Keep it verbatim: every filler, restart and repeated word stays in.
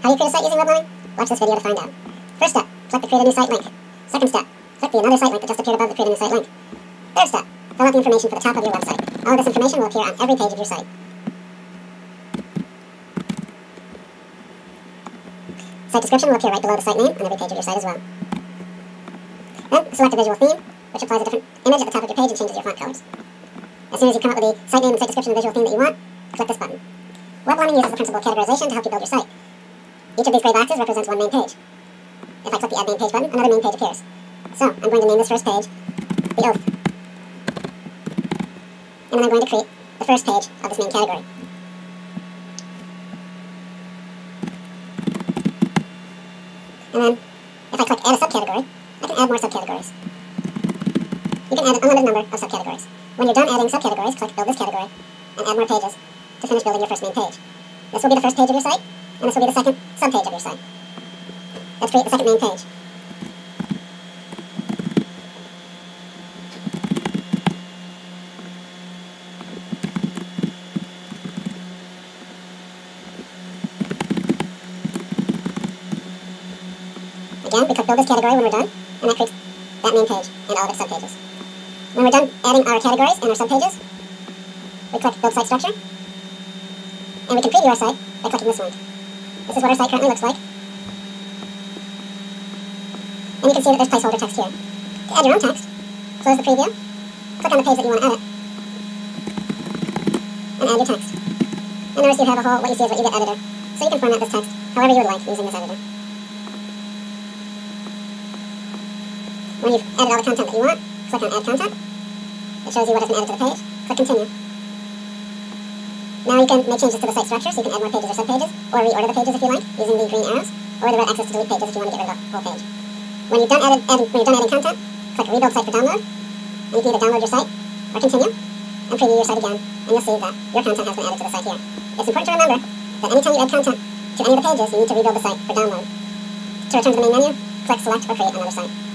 How do you create a site using web logging? Watch this video to find out. First step, select the Create a New Site link. Second step, click the Another Site link that just appeared above the Create a New Site link. Third step, fill out the information for the top of your website. All of this information will appear on every page of your site. Site description will appear right below the site name on every page of your site as well. Then, select a visual theme, which applies a different image at the top of your page and changes your font colors. As soon as you come up with the site name and site description and visual theme that you want, click this button. Web logging uses the principle of categorization to help you build your site. Each of these gray boxes represents one main page. If I click the Add Main Page button, another main page appears. So, I'm going to name this first page The Oath. And then I'm going to create the first page of this main category. And then, if I click Add a Subcategory, I can add more subcategories. You can add an unlimited number of subcategories. When you're done adding subcategories, click Build this category, and add more pages to finish building your first main page. This will be the first page of your site, and this will be the second subpage of your site. Let's create the second main page. Again, we click Build this category when we're done, and that creates that main page and all of its subpages. When we're done adding our categories and our subpages, we click Build Site Structure, and we can preview our site by clicking this link. This is what our site currently looks like. And you can see that there's placeholder text here. To add your own text, close the preview, click on the page that you want to edit, and add your text. And notice you have a whole, what you see is what you get editor, so you can format this text however you would like using this editor. When you've added all the content that you want, click on Add Content. It shows you what has been added to the page. Click Continue. Now you can make changes to the site structure, so you can add more pages or subpages, or reorder the pages if you like, using the green arrows, or the red access to delete pages if you want to get rid of the whole page. When you're done, added, added, when you're done adding content, click Rebuild Site for Download, and you can either download your site, or continue, and preview your site again, and you'll see that your content has been added to the site here. It's important to remember that anytime you add content to any of the pages, you need to rebuild the site for download. To return to the main menu, click Select or Create Another Site.